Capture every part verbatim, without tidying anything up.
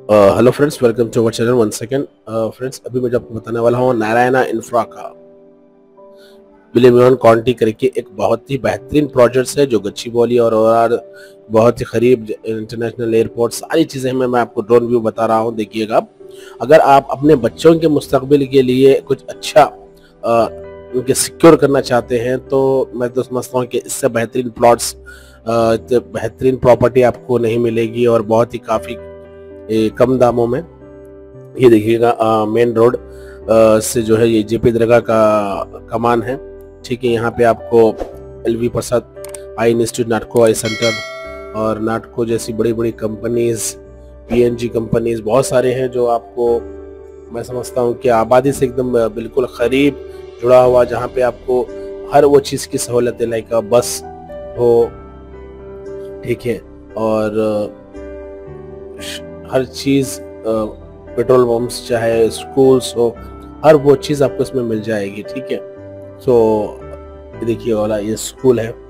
Hello friends, welcome to our channel one second. Friends, अभी मैं आपको बताने वाला हूँ नारायणा इंफ्रा का बिलियन कॉन्टी करके एक बहुत ही बेहतरीन प्रोजेक्ट है जो गच्चीबौली और, और बहुत ही करीब इंटरनेशनल एयरपोर्ट सारी चीज़ें मैं मैं आपको ड्रोन व्यू बता रहा हूँ। देखिएगा, अगर आप अपने बच्चों के मुस्तकबिल के लिए कुछ अच्छा आ, उनके सिक्योर करना चाहते हैं तो मैं तो समझता हूँ कि इससे बेहतरीन प्लॉट्स, बेहतरीन प्रॉपर्टी आपको नहीं मिलेगी और बहुत ही काफ़ी कम दामों में। ये देखिएगा, मेन रोड से जो है ये जेपी दरगाह का कमान है। ठीक है, यहाँ पे आपको L V Prasad eye institute, Natco eye centre और नाटको जैसी बड़ी बड़ी कंपनीज, पीएनजी कंपनीज बहुत सारे हैं जो आपको मैं समझता हूँ कि आबादी से एकदम बिल्कुल करीब जुड़ा हुआ, जहाँ पे आपको हर वो चीज़ की सहूलतें लाइक बस हो, ठीक है, और हर चीज़, पेट्रोल पंप्स चाहे स्कूल्स हो, हर वो चीज़ आपको इसमें मिल जाएगी। ठीक है, तो देखिए वाला ये स्कूल है,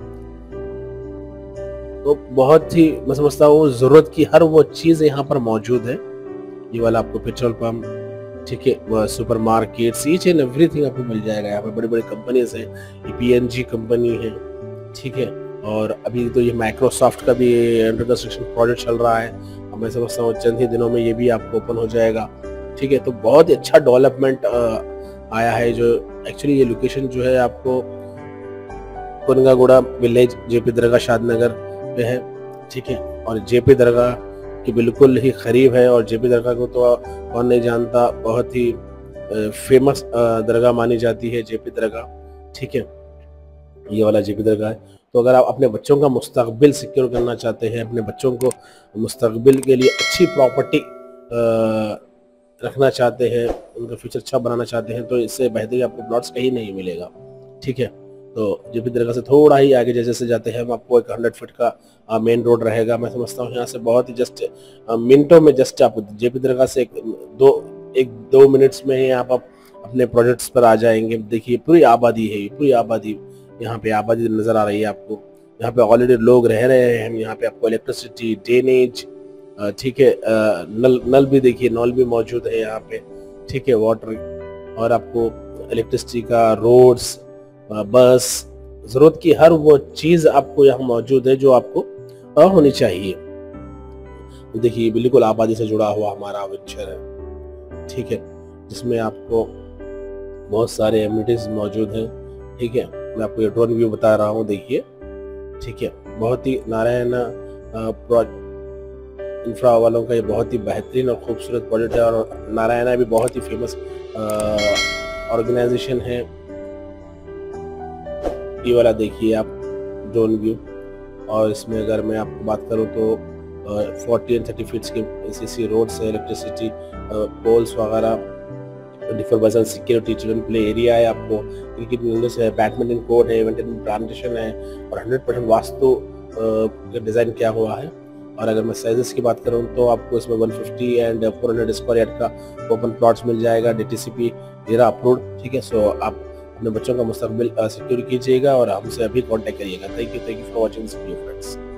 तो बहुत ही मैं समझता हूँ ज़रूरत की हर वो चीज़ यहाँ पर मौजूद है। ये वाला आपको पेट्रोल पंप, ठीक है, वह supermarkets, each and everything आपको मिल जाएगा। यहाँ पर बड़ी बड़ी कंपनीज हैं, ये पीएनजी कंपनी है, ठीक है, और अभी तो ये माइक्रोसॉफ्ट का भी अंडर कंस्ट्रक्शन प्रोजेक्ट चल रहा है। मैं समझता हूँ चंद ही दिनों में ये भी आपको ओपन हो जाएगा। ठीक है, तो बहुत ही अच्छा डेवलपमेंट आया है। जो एक्चुअली ये लोकेशन जो है आपको कुनगागुड़ा विलेज जेपी दरगाह शादनगर पे है। ठीक है, और जेपी दरगाह के बिल्कुल ही करीब है, और जेपी दरगाह को तो कौन नहीं जानता, बहुत ही फेमस दरगाह मानी जाती है जेपी दरगाह। ठीक है, ये वाला जेपी दरगाह है। तो अगर आप अपने बच्चों का मुस्तकबिल सिक्योर करना चाहते हैं, अपने बच्चों को मुस्तकबिल के लिए अच्छी प्रॉपर्टी रखना चाहते हैं, उनका फ्यूचर अच्छा बनाना चाहते हैं, तो इससे बेहतरीन आपको प्लॉट्स कहीं नहीं मिलेगा। ठीक है, तो जेपी दरगाह से थोड़ा ही आगे जैसे जैसे जाते हैं हम, आपको एक हंड्रेड फीट का मेन रोड रहेगा। मैं समझता हूँ यहाँ से बहुत ही जस्ट मिनटों में जस्ट आपको जेपी दरगाह से एक दो एक दो मिनट्स में ही आप अपने प्रोजेक्ट्स पर आ जाएंगे। देखिए पूरी आबादी है, पूरी आबादी, यहाँ पे आबादी नजर आ रही है आपको। यहाँ पे ऑलरेडी लोग रह रहे हैं। यहाँ पे आपको इलेक्ट्रिसिटी, ड्रेनेज, ठीक है, नल नल भी देखिए, नल भी मौजूद है यहाँ पे। ठीक है, वाटर, और आपको इलेक्ट्रिसिटी का, रोड्स, बस, जरूरत की हर वो चीज आपको यहाँ मौजूद है जो आपको होनी चाहिए। तो देखिए बिल्कुल आबादी से जुड़ा हुआ हमारा वेंचर है। ठीक है, जिसमें आपको बहुत सारे एमिनिटीज मौजूद हैं। ठीक है, मैं आपको ये ड्रोन व्यू बता रहा हूँ, देखिए। ठीक है, बहुत ही नारायणा इंफ्रा वालों का ये बहुत ही बेहतरीन और खूबसूरत प्रोजेक्ट है, और नारायणा भी बहुत ही फेमस ऑर्गेनाइजेशन है। ये वाला देखिए आप ड्रोन व्यू, और इसमें अगर मैं आपको बात करूँ तो फोर्टी एंड थर्टी फीट्स की एसीसी रोड्स है, इलेक्ट्रिसिटी पोल्स वगैरह, twenty four by seven security, children play area है, आपको क्रिकेट विंडोज है, बैडमिंटन कोर्ट है, इवेंट प्लांटेशन है, और हंड्रेड परसेंट वास्तु डिज़ाइन किया हुआ है। और अगर मैं साइजेस की बात करूं तो आपको इसमें one fifty and four hundred square yard का ओपन प्लॉट्स मिल जाएगा, डीटीसीपी जेरा अप्रूव्ड। ठीक है, सो आप अपने बच्चों का मुस्तकबिल सिक्योर कीजिएगा और हमसे अभी कॉन्टैक्ट करिएगा। Thank you thank you for watching this video friends.